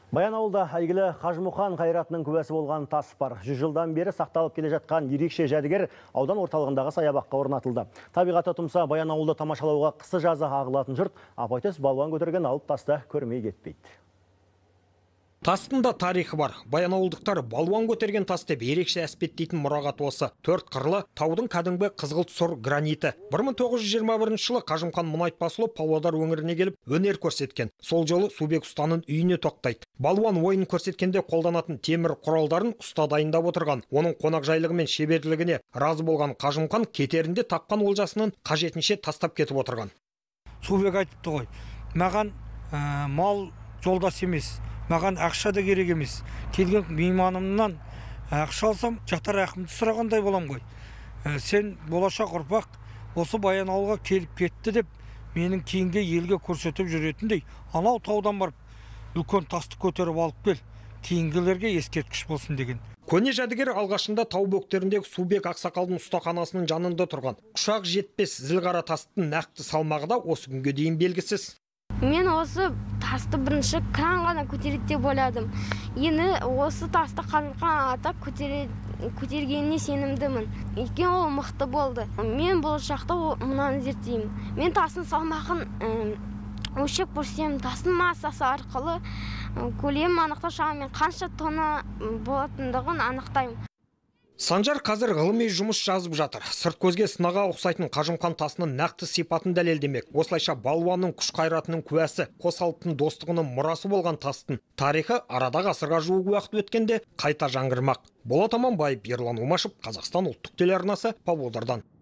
Баянауылда әйгілі Қажымұқан қайратының куәсі болған тас бар. 100 жылдан бері сақталып келе жатқан ерекше жәдігер аудан орталығындағы саябаққа орнатылды. Табиғаты тұмса Баянауылды тамашалауға қысы жазы ағылатын жұрт апайтөс балуан көтерген алып тасты көрмей кетпейді. Тастың да тарихы бар. Баянауылдықтар балуан көтерген тас деп ерекше әспеттейтін мұрағат осы. 4 қырлы таудың кәдімгі қызғылт сұр граниті. 1921 жылы Қажымұқан мұнайтпасұлы Павлодар өңіріне келіп өнер көрсеткен. Сол жолы Субек ұстаның үйіне тоқтайды. Балуан ойын көрсеткенде қолданатын темір құралдарын ұста дайындап отырған. Оның қонақжайлығы мен шеберлігіне разы болған Қажымұқан кетерінде тапқан олжасының қажетінше тастап кетіп отырған. Субек айтыпты ғой, маған мал жолдас емес. Маған ақша да керек емес. Келген мейманымнан ақша алсам, жатар рахымды сұрағандай болам ғой. Сен болашақ ұрпақ осы Баянауылға келіп кетті деп, менің кейінге елге көрсетіп жүретіндей, анау таудан барып, үлкен тасты көтеріп алып кел, кейінгілерге ескерткіш болсын деген. Көне жәдігер алғашында тау бөктеріндегі Субек ақсақалдың ұстаханасының жанында тұрған. Ұшақ жетпес зілғара тастың нақты салмағы да осы күнге дейін белгісіз. Мен осы тасты бірінші кран ғана көтереді деп ойладым. Енді осы тасты Қажымұқан ата көтергеніне сенімдімін. Өйткені ол мықты болды. Мен болашақта мынаны зерттеймін. Мен тастың салмағын өлшеп көрсем, тастың массасы арқылы көлемін анықтау шамамен қанша тонна болатындығын анықтаймын. Санжар қазір ғылыми жұмыс жазып жатыр. Сырт көзге сынаға ұқсайтын Қажымұқан тасының нақты сипатын дәлелдемек. Осылайша балуанның күш қайратының куәсі, қос алыптың достығының мұрасы болған тастың тарихы арада ғасырға жуық уақыт өткенде қайта жаңғырмақ. Болат Аманбаев, Ерлан Омашев, Қазақстан ұлттық телеарнасы, Павлодардан.